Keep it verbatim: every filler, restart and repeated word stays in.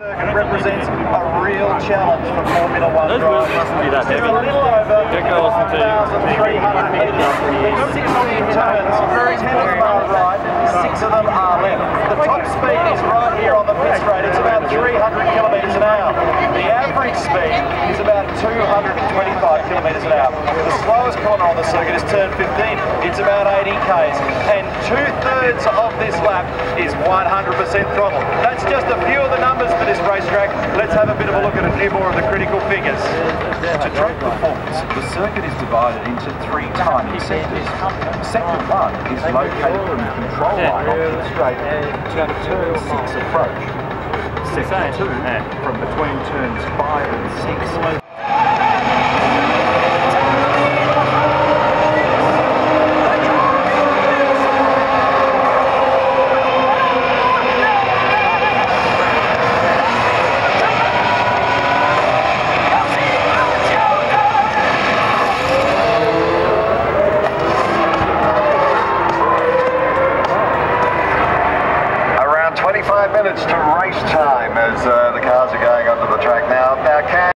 Circuit represents a real challenge for Formula One Those drivers. wheels mustn't be that There's heavy. a little over wasn't too- one thousand three hundred metres. There's sixteen turns, ten of them are right, six of them are left. The top speed is right here on the pit straight. It's about three hundred kilometres an hour. The average speed is about two hundred twenty-five kilometres an hour. The slowest corner on the circuit is turn fifteen. It's about eighty k's. And two-thirds of this lap is one hundred percent throttle. That's just a few of the numbers for this racetrack. Let's have a bit of a look at a few more of the critical figures. To track performance, the circuit is divided into three timing sectors. Sector one is located from the control line on pit straight to the turn six approach. Sector two from between turns five and six. twenty-five minutes to race time as uh, the cars are going onto the track now. Now, can